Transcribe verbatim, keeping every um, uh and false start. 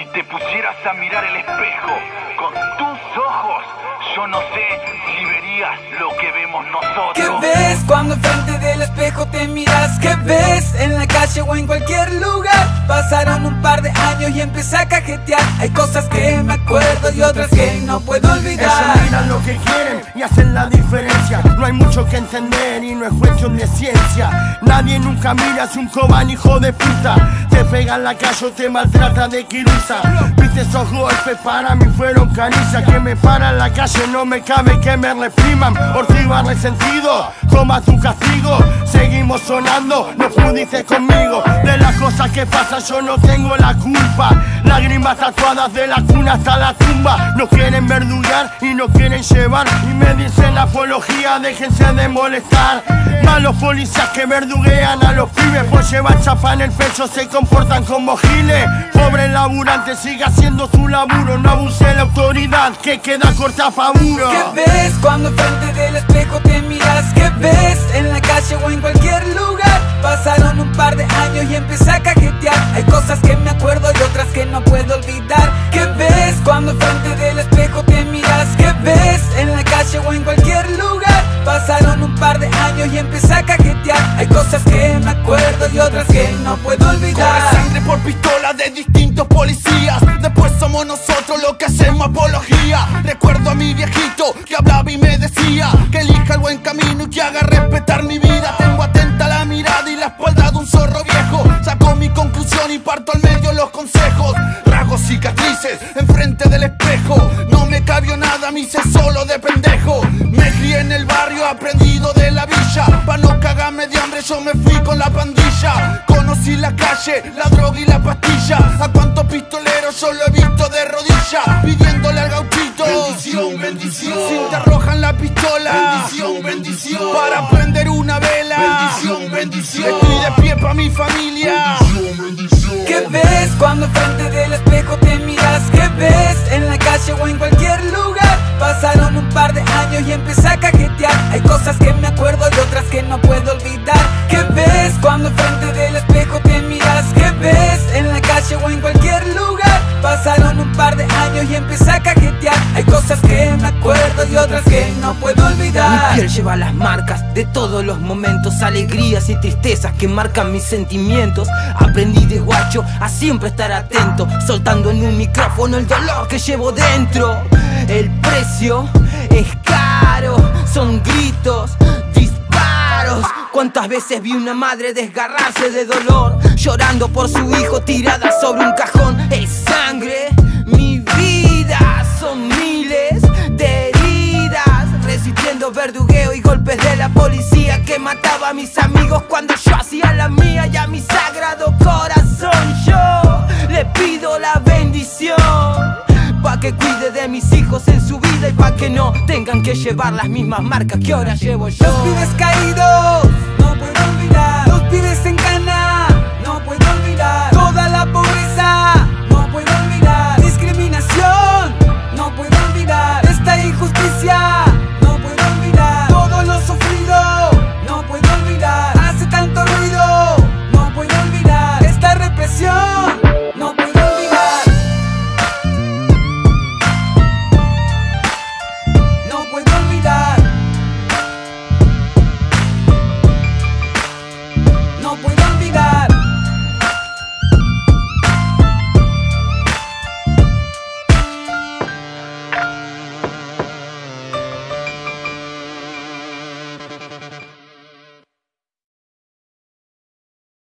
te pusieras a mirar el espejo con tus ojos, yo no sé si verías lo que vemos nosotros. ¿Qué ves cuando enfrente del espejo te miras? ¿Qué ves en la calle o en cualquier lugar? Pasaron un par de años y empecé a cajetear. Hay cosas que me acuerdo y otras que no puedo olvidar. Ellos miran lo que quieren y hacen la diferencia. No hay mucho que entender y no es cuestión de ciencia. Nadie nunca mira si un coban hijo de puta te pega en la calle o te maltrata de quirusa. Viste, esos golpes para mí fueron caricias. Que me paran en la calle, no me cabe que me repriman. Ortiga resentido, toma tu castigo. Seguimos sonando, no pudiste conmigo. De las cosas que pasan yo no tengo la culpa. Lágrimas tatuadas de la cuna hasta la tumba. No quieren verdugar y no quieren llevar. Y me dicen la apología, déjense de molestar. Malos policías que verduguean a los pibes por llevar chapa en el pecho, se comportan como giles. Pobre laburante, sigue haciendo su laburo. No abuse de la autoridad que queda corta favor. ¿Qué ves cuando enfrente del espejo te miras? ¿Qué ves en la calle o en cualquier lugar? Pasaron un par de años y empecé a cajetear. Hay cosas que me acuerdo y otras que no puedo olvidar. ¿Qué ves cuando enfrente del espejo te miras? ¿Qué ves en la calle o en cualquier lugar? Pasaron un par de años y empecé a cajetear. Hay cosas que me acuerdo y otras que no puedo olvidar. Corre sangre por pistola de distintos policías. Después somos nosotros los que hacemos apología. Recuerdo a mi viejito que hablaba y me decía que elija el buen camino y que haga respetar mi vida. Tengo atenta la mirada y la espalda de un zorro viejo. Saco mi conclusión y parto al medio los consejos. Rasgos, cicatrices enfrente del espejo. No me cabió nada, me hice solo de pendejo. Me crié en el barrio, aprendido de la villa. Pa' no cagarme de hambre yo me fui con la pandilla. Conocí la calle, la droga y la pastilla. A cuántos pistoleros yo lo he visto de rodilla, pidiéndole al gauchito bendición, bendición. Si te arrojan la pistola, bendición, bendición. Para prender una vela, bendición, bendición. Estoy de pie pa' mi familia, bendición, bendición. ¿Qué ves cuando frente del espejo te miras? ¿Qué ves en la calle o en cualquier lugar? Pasaron un par de años y empecé a cajetear. Hay cosas que me acuerdo y otras que no puedo olvidar. ¿Qué ves cuando frente del espejo te miras? ¿Qué ves en la calle o en cualquier lugar? Pasaron un par de años y empecé a cajetear. Hay cosas que me acuerdo y otras que no puedo olvidar. Mi piel lleva las marcas de todos los momentos, alegrías y tristezas que marcan mis sentimientos. Aprendí de guacho a siempre estar atento, soltando en un micrófono el dolor que llevo dentro. El precio es caro, son gritos, disparos. Cuántas veces vi una madre desgarrarse de dolor, llorando por su hijo tirada sobre un cajón. Es sangre, mi vida, son miles de heridas, resistiendo verdugueo y golpes de la policía que mataba a mis amigos cuando yo hacía la mía. Y a mi sagrado corazón yo le pido la bendición, pa' que cuide de mis hijos en su vida y pa' que no tengan que llevar las mismas marcas que ahora llevo yo. Los pibes caídos, no puedo olvidar. Los pibes en